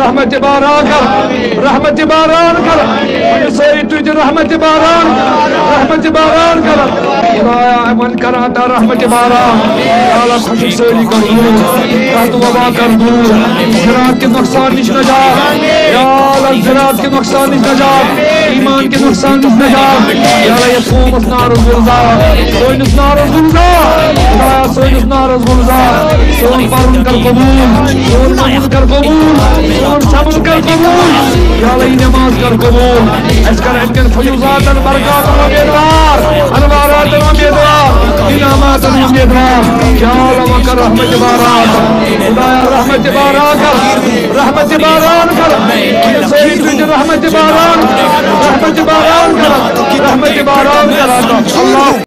रहमत बारान कर, रहमत बारान कर, सोई तुझ रहमत बारान कर, खुदाया अमन कराता रहमत बारान, आला खुशी सोई कर दूर, कहत वबा कर दूर, ज़रात के नुकसान निश नजात, या अल्लाह ज़रात के नुकसान निश नजात, ईमान के नुकसान निश नजात, या अल्लाह ये कौम नारज़ गुलजार, सोई नारज़ गुलजार, खुदाया सोई नारज़ गुलजार, सोन पारुन कर कबूल, सोन मामून कर कबूल, सोन सबूर कर कबूल, या अल्लाह नमाज कर कबूल, इसकर इनके फयूज़ात बरकत उम्मीदवार, अनवारात उम्मीदवार, इनामात उम्मीदवार, या अल्लाह वकर रहमत बारान, खुदाया रहमत बारान कर, रहमत बारान कर, सोई तुझ रहमत बारान कर, रहमत बारान कर, अल्लाह